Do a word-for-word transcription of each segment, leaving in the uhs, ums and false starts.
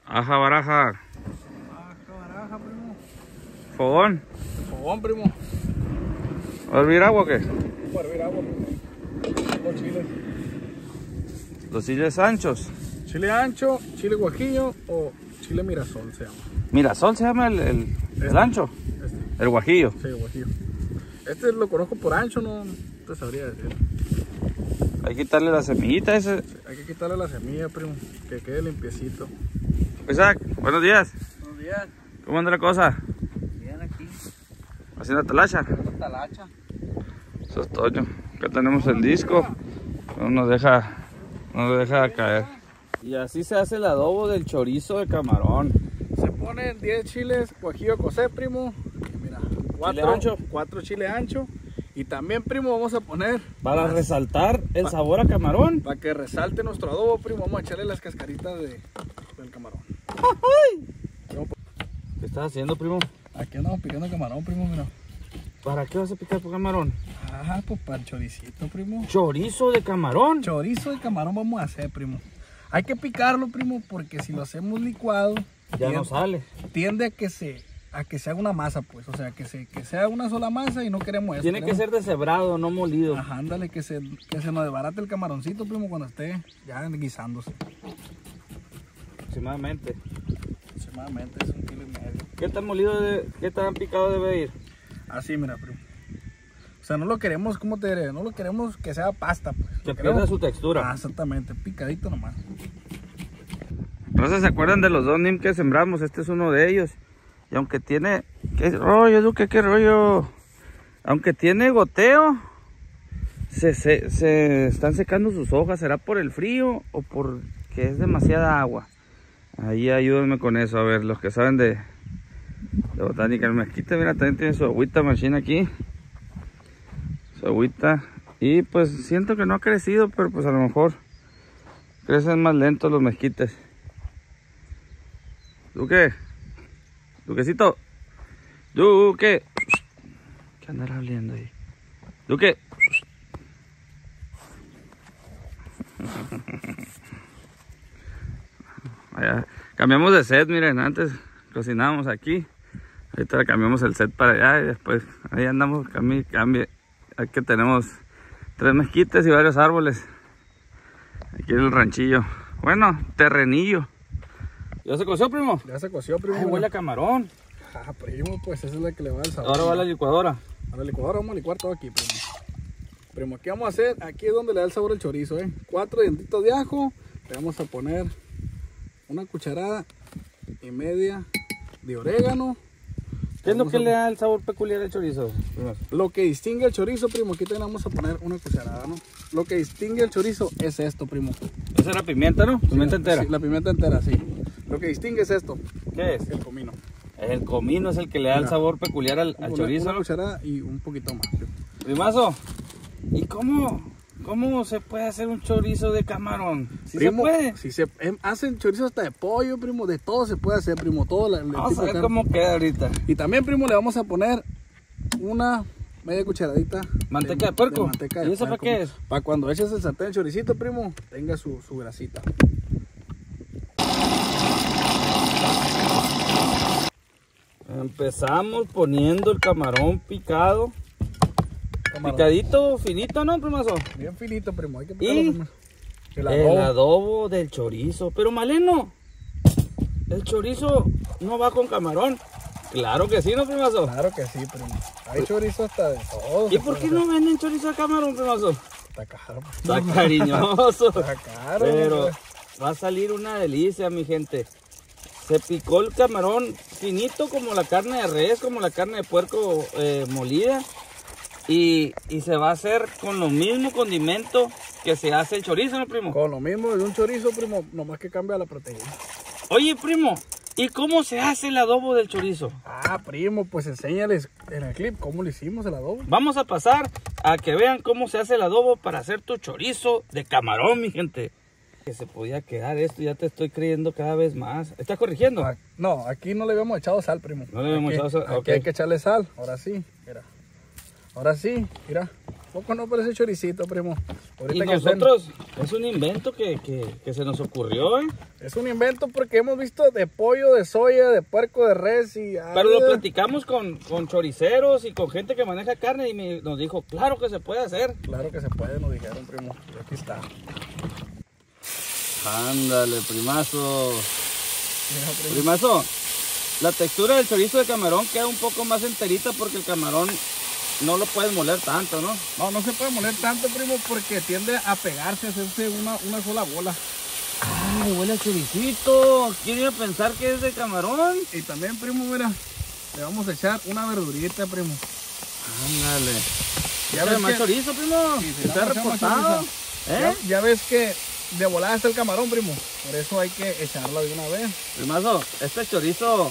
Aja, baraja. Aja, baraja, primo. Fogón. Fogón, primo. ¿Va a hervir agua o qué? Para hervir agua, primo. Los chiles. Los chiles anchos. Chile ancho, chile guajillo o chile mirasol se llama. Mirasol se llama el, el, Este. el ancho. Este. El guajillo. Sí, guajillo. Este lo conozco por ancho, no te sabría decir. Hay que quitarle la semillita ese. Sí, hay que quitarle la semilla, primo, que quede limpiecito. Isaac, buenos días. Buenos días. ¿Cómo anda la cosa? Bien aquí. Haciendo talacha. Talacha. Eso es Toño. Acá tenemos el disco. No nos deja, no nos deja caer. Y así se hace el adobo del chorizo de camarón. Se ponen diez chiles guajillo cosé, primo. Mira, cuatro, ancho. cuatro chiles ancho. Y también, primo, vamos a poner, Para las- resaltar el Pa- sabor a camarón. para que resalte nuestro adobo, primo, vamos a echarle las cascaritas de, del camarón. ¿Qué estás haciendo, primo? Aquí andamos picando camarón, primo, mira. ¿Para qué vas a picar por camarón? Ajá, pues para el choricito, primo. Chorizo de camarón. Chorizo de camarón vamos a hacer, primo. Hay que picarlo, primo, porque si lo hacemos licuado, Ya tiende, no sale. tiende a que se a que se haga una masa, pues. O sea, que se que sea una sola masa y no queremos eso. Tiene que queremos- ser deshebrado, no molido. Ajá, ándale, que se, que se nos desbarate el camaroncito, primo, cuando esté ya guisándose. Aproximadamente. Aproximadamente es un kilo y medio. ¿Qué tan molido, de, qué tan picado debe ir? Así, mira, primo. O sea, no lo queremos, ¿cómo te diré? No lo queremos que sea pasta, pues. Que Lo pierda queremos- su textura. Ah, exactamente, picadito nomás. ¿No se acuerdan de los dos N I M que sembramos? Este es uno de ellos. Y aunque tiene... ¿Qué rollo, Duque? ¿Qué rollo? Aunque tiene goteo, se, se, se están secando sus hojas. ¿Será por el frío o porque es demasiada agua? Ahí ayúdenme con eso. A ver, los que saben de, de botánica. El mezquite, mira, también tiene su agüita machine aquí. Su agüita. Y pues siento que no ha crecido, pero pues a lo mejor crecen más lentos los mezquites. Duque, Duquecito, Duque, ¿qué andará oliendo ahí? Duque. Allá. Cambiamos de set, miren, antes cocinábamos aquí, ahorita cambiamos el set para allá y después ahí andamos, cambie, cambie. Aquí tenemos tres mezquites y varios árboles, aquí en el ranchillo, bueno, terrenillo. ¿Ya se coció, primo? Ya se coció, primo. Ay, huele a camarón. Ah, primo, pues esa es la que le va al sabor. Ahora va a la licuadora. A la licuadora vamos a licuar todo aquí, primo. Primo, ¿qué vamos a hacer? Aquí es donde le da el sabor al chorizo, ¿eh? Cuatro dientitos de ajo. Le vamos a poner una cucharada y media de orégano. ¿Qué es lo Vamos que a- le da el sabor peculiar al chorizo? Lo que distingue el chorizo, primo, aquí también vamos a poner una cucharada, ¿no? Lo que distingue el chorizo es esto, primo. Esa era pimienta, ¿no? Pimienta Sí, entera. sí, la pimienta entera, sí. Lo que distingue es esto, ¿Qué es? el comino. El comino es el que le da el Mira. sabor peculiar al, al Una- chorizo. Una ¿no? cucharada y un poquito más, primo. Primazo, ¿y cómo, cómo se puede hacer un chorizo de camarón? ¿Sí Primo, se puede? Si se em, hacen chorizos hasta de pollo, primo, de todo se puede hacer, primo, todo la- el Vamos tipo a de ver carne. cómo queda ahorita. Y también, primo, le vamos a poner una media cucharadita ¿Manteca de puerco? manteca de ¿Y eso para puerco, qué es? Para cuando eches el sartén choricito, primo, tenga su, su grasita. Empezamos poniendo el camarón picado. Camarón. Picadito, finito, ¿no, primazo? Bien finito, primo, hay que picarlo Y primero. El el adobo. adobo del chorizo. Pero Maleno, el chorizo no va con camarón. Claro que sí, ¿no, primazo? Claro que sí, primo. Hay chorizo hasta de todo. ¿Y se por puede qué hacer. no venden chorizo de camarón, primazo? Está caro. Está cariñoso. Está caro. Pero hombre. va a salir una delicia, mi gente. Se picó el camarón finito como la carne de res, como la carne de puerco eh, molida. Y, y se va a hacer con lo mismo condimento que se hace el chorizo, ¿no, primo? Con lo mismo de un chorizo, primo, nomás que cambia la proteína. Oye, primo, ¿y cómo se hace el adobo del chorizo? Ah, primo, pues enséñales en el clip cómo le hicimos el adobo. Vamos a pasar a que vean cómo se hace el adobo para hacer tu chorizo de camarón, mi gente. Que se podía quedar esto, ya te estoy creyendo cada vez más. ¿Estás corrigiendo? Ah, no, aquí no le habíamos echado sal, primo. No le habíamos Aquí- echado sal, Aquí ok. hay que echarle sal, ahora sí, mira. Ahora sí, mira. poco no parece choricito, primo? Ahorita Y que nosotros, es un invento que, que, que se nos ocurrió, ¿eh? estén- es un invento porque hemos visto de pollo, de soya, de puerco, de res y... Pero lo ah, platicamos con, con choriceros y con gente que maneja carne y me- nos dijo, claro que se puede hacer. Claro que se puede, nos dijeron, primo. Y aquí está. Ándale, primazo. Mira, primo. Primazo, la textura del chorizo de camarón queda un poco más enterita porque el camarón no lo puedes moler tanto, ¿no? No, no se puede moler tanto, primo, porque tiende a pegarse, a hacerse una, una sola bola. Ay, huele a choricito. ¿Quién iba a pensar que es de camarón? Y también, primo, mira, le vamos a echar una verdurita, primo. Ándale. Ya ¿Ya ves más que- chorizo, primo? Sí, sí, ¿Está le vamos a echar más reportado? chorizo. ¿Eh? Ya, ya ves que de volada está el camarón, primo. Por eso hay que echarlo de una vez. Primazo, este chorizo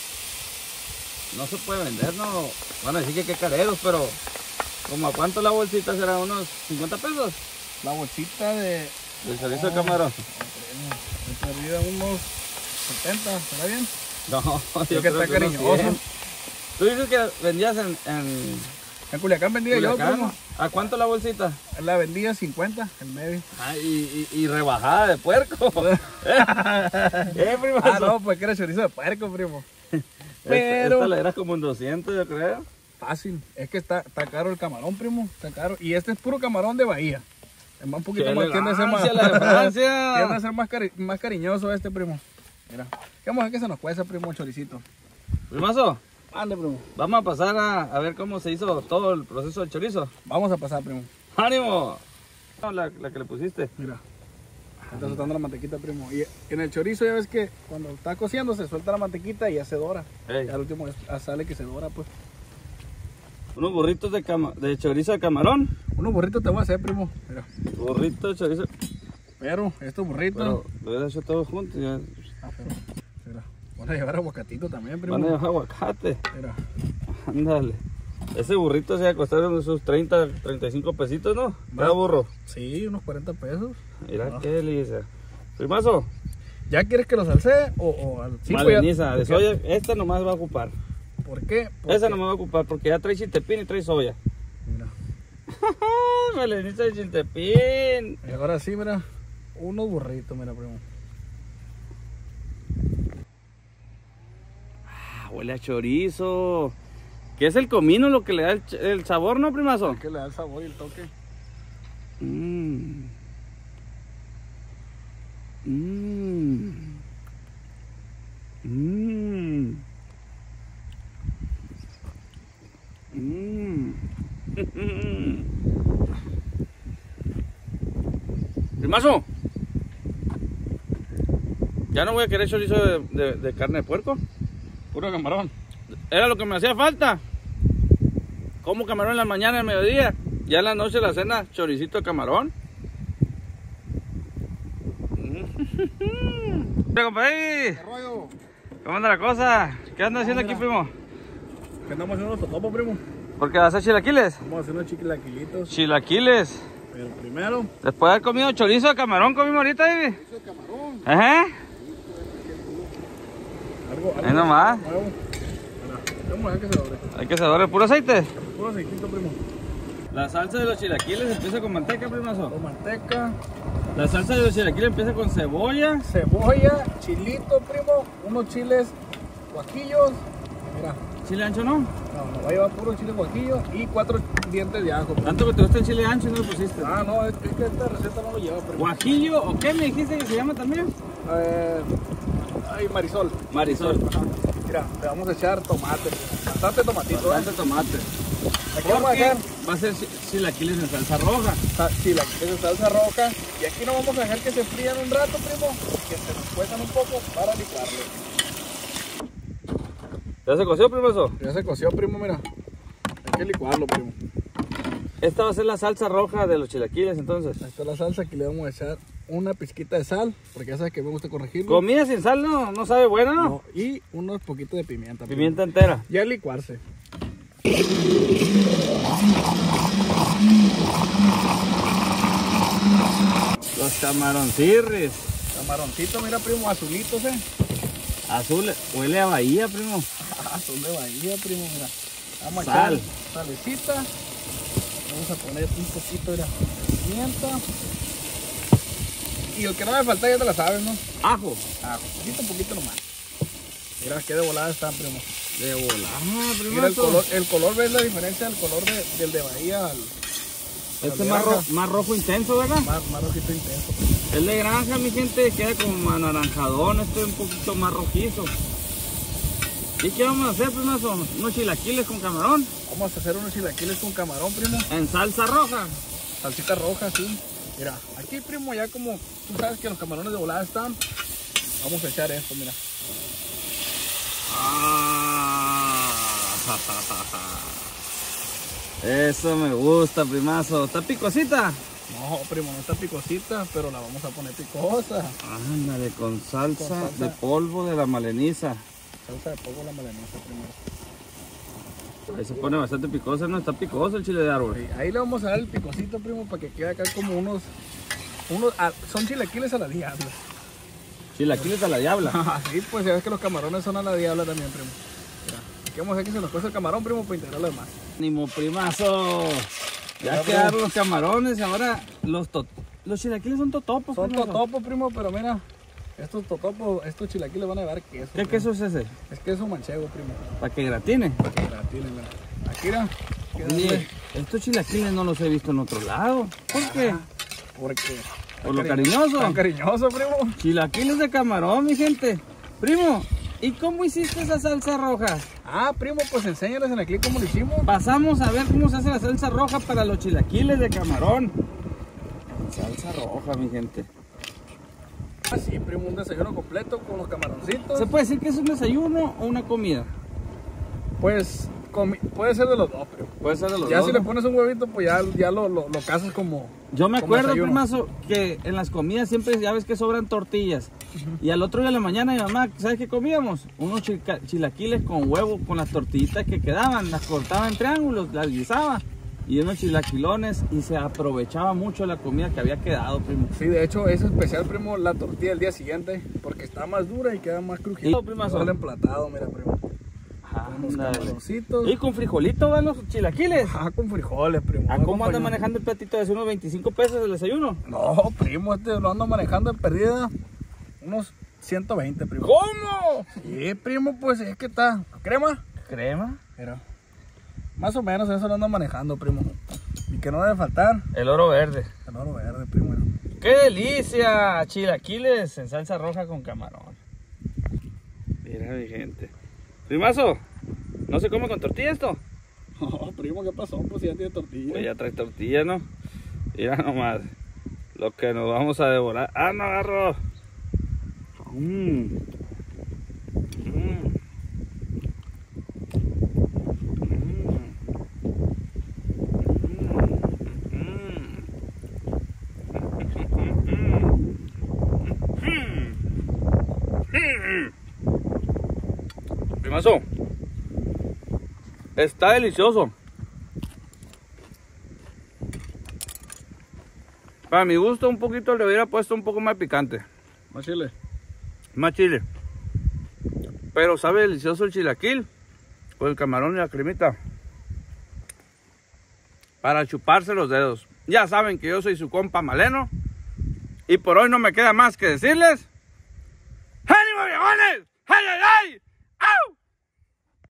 no se puede vender, ¿no? Van a decir que qué careros, pero ¿como a cuánto la bolsita será? ¿Unos cincuenta pesos? La bolsita de... El chorizo de camarón. De perdida unos setenta, ¿será bien? No, yo que creo está que unos cariñoso. cien. Tú dices que vendías en, en En Culiacán vendía yo, Culiacán. primo. ¿A cuánto la bolsita? La vendía cincuenta, el medio. Ah, y, y, y rebajada de puerco. ¿Eh, primazo? Ah, no, pues que era chorizo de puerco, primo. Esta- Pero- Esta la era como en doscientos, yo creo. Fácil. Es que está, está caro el camarón, primo. Está caro. Y este es puro camarón de Bahía. Es más un poquito ¡Qué más, tiende a ser más, elegancia la de Francia! tiende a ser más, cari- más cariñoso este, primo. Mira. Vamos a ver que se nos cueza, primo, el choricito. Primazo, Ande, primo. vamos a pasar a, a ver cómo se hizo todo el proceso del chorizo. Vamos a pasar, primo. ¡Ánimo! No, La, la que le pusiste. Mira. Está soltando la mantequita, primo. Y en el chorizo ya ves que cuando está cociendo se suelta la mantequita y ya se dora. Ey. Y al último es- ah, sale que se dora, pues. Unos burritos de, cama- de chorizo de camarón. Unos burritos te voy a hacer, primo. Mira. Burritos de chorizo. Pero estos burritos... Pero lo hubiera hecho todo junto. Ya. Ah, pero, mira. Van a llevar aguacatito también, primo. Van a llevar aguacate. Mira. Ándale. Ese burrito se va a costar unos treinta, treinta y cinco pesitos, ¿no? Cada Va. burro. Sí, unos cuarenta pesos. Mira Ah. qué delicia. Primazo, ¿Ya quieres que lo salse o, o al sí, pues ya- maleniza de porque- soya. Esta nomás va a ocupar. ¿Por qué? Porque- Esa nomás va a ocupar porque ya trae chiltepín y trae soya. Mira. Maleniza de chiltepín. Y ahora sí, mira. Unos burritos, mira, primo. Ah, huele a chorizo. ¿Qué es el comino lo que le da el, ch- el sabor, no, primazo? Que le da el sabor y el toque. Mmm. Mmm. Mmm. Mmm. Primazo. Ya no voy a querer chorizo de, de- de carne de puerco. Puro camarón. Era lo que me hacía falta. Como camarón en la mañana y al mediodía. Ya en la noche la cena, choricito de camarón. Mira, compadre, ¿Qué rollo? ¿cómo anda la cosa? ¿Qué anda haciendo aquí, primo? ¿Qué andamos haciendo los totopos, primo? ¿Por qué vas a hacer chilaquiles? Vamos a hacer unos chiquilaquilitos. Chilaquiles. Pero primero, Después de haber comido chorizo de camarón, comimos ahorita, baby. chorizo de camarón. Ajá. Algo, algo Ahí nomás. nuevo. Mira, vamos a ver que se doble. Hay que saber puro aceite. Puro aceitito, primo. La salsa de los chilaquiles empieza con manteca, primazo. Con manteca, La salsa de los chilaquiles empieza con cebolla. cebolla, chilito, primo. Unos chiles guajillos. Mira, Chile ancho, ¿no? no, no va a llevar puro chile guajillo y cuatro dientes de ajo. primo. Tanto que te gusta el chile ancho y no lo pusiste. Ah, no, es, es que esta receta no lo lleva, primo. Guajillo, ¿o qué me dijiste que se llama también? Eh, ay, Marisol. Marisol. Ajá. Mira, le vamos a echar tomate. Bastante tomatito, ¿eh? Bastante tomate. Aquí vamos a Porque hacer va a ser chi- chilaquiles en salsa roja. sa- chilaquiles de salsa roja. Y aquí no vamos a dejar que se frían un rato, primo. Que se nos cuezan un poco para licuarlo. ¿Ya se coció, primazo? Ya se coció, primo, mira. Hay que licuarlo, primo. Esta va a ser la salsa roja de los chilaquiles, entonces. Ahí está la salsa. Aquí le vamos a echar una pizquita de sal. Porque ya sabes que me gusta corregirlo. Comida sin sal no, no sabe buena, ¿no? No, y unos poquitos de pimienta. primo. Pimienta entera. Ya licuarse. Los camaroncirris. Camaroncito, mira, primo, azulitos, eh. Azul, huele a bahía, primo. Ah, son de Bahía, primo, mira. Vamos a Sal. echar salecita. Vamos a poner un poquito de pimienta. Y el que no me falta ya te la sabes, ¿no? Ajo. Ah, poquito, poquito nomás. Mira qué de volada están, primo. De volada, primo. Mira el color, el color, ¿ves la diferencia del color de, del de Bahía al... Este es más, ro más rojo intenso, ¿verdad? Más, más rojito intenso. Primo. El de granja, mi gente, queda como anaranjadón. Este es un poquito más rojizo. ¿Y qué vamos a hacer, primo? Son unos chilaquiles con camarón. Vamos a hacer unos chilaquiles con camarón, primo. En salsa roja. Salsita roja, sí. Mira, aquí, primo, ya como tú sabes que los camarones de volada están, vamos a echar esto, mira. Ah, eso me gusta, primazo. ¿Está picosita? No, primo, no está picosita, pero la vamos a poner picosa. Ándale, con salsa, Con salsa. de polvo de la maleniza. Salsa de polvo a la maleniza, primo. Ahí se pone bastante picosa, ¿no? Está picoso el chile de árbol. Sí, ahí le vamos a dar el picosito, primo, para que quede acá como unos... unos ah, son chilaquiles a la diabla. Chilaquiles a la diabla. Sí, pues ya ves que los camarones son a la diabla también, primo. Mira, aquí vamos a hacer que se nos cueza el camarón, primo, para integrar lo demás. Ánimo, primazo. Ya Ya, quedaron primo. los camarones, ahora los to los chilaquiles son totopos. Son primazo. totopos, primo, pero mira, estos totopos, estos chilaquiles van a llevar queso. ¿Qué primo. queso es ese? Es queso manchego, primo. Para que gratine. Que gratine, mira. Aquí, mira. Oye, estos chilaquiles no los he visto en otro lado. ¿Por qué? Porque... ¿Por lo cariñoso? Tan cariñoso, primo. Chilaquiles de camarón, mi gente. Primo, ¿y cómo hiciste esa salsa roja? Ah, primo, pues enséñales en el clip cómo lo hicimos. Pasamos a ver cómo se hace la salsa roja para los chilaquiles de camarón. Salsa roja, mi gente. Ah, sí, primo, un desayuno completo con los camaroncitos. ¿Se puede decir que es un desayuno o una comida? Pues comi- puede ser de los dos, primo. Puede ser de los Ya dos, si ¿no? le pones un huevito, pues ya, ya lo, lo, lo casas como... Yo me como acuerdo, desayuno. primazo, que en las comidas siempre ya ves que sobran tortillas. Y al otro día de la mañana mi mamá, ¿sabes qué comíamos? Unos chica- chilaquiles con huevo, con las tortillitas que quedaban. Las cortaba en triángulos, las guisaba. Y unos chilaquilones y se aprovechaba mucho la comida que había quedado, primo. Sí, de hecho es especial, primo, la tortilla del día siguiente, porque está más dura y queda más crujiente. Y, primazo. Sale emplatado, mira, primo. Unos Ándale. camaroncitos. Y con frijolito van los chilaquiles. Ah, con frijoles, primo. ¿A cómo anda Acompañado. manejando el platito de unos veinticinco pesos del desayuno? No, primo, este lo ando manejando en perdida unos ciento veinte, primo. ¿Cómo? Sí, primo, pues es que está. ¿Crema? Crema. Mira. Más o menos eso lo ando manejando, primo. Y que no debe faltar El oro verde. el oro verde, primo. ¡Qué delicia! Chilaquiles en salsa roja con camarón. Mira, mi gente. Primazo, ¿no se come con tortilla esto? No, primo, ¿qué pasó? Pues ya tiene tortilla. Pues ya trae tortilla, ¿no? Mira nomás. Lo que nos vamos a devorar. ¡Ah, no agarro! Mmm. Mmm. Primazo, está delicioso. Para mi gusto un poquito le hubiera puesto un poco más picante, Más chile. más chile. Pero sabe delicioso el chilaquil con el camarón y la cremita. Para chuparse los dedos. Ya saben que yo soy su compa Maleno. Y por hoy no me queda más que decirles... ¡Ánimo, viejones! ¡Ay, ay,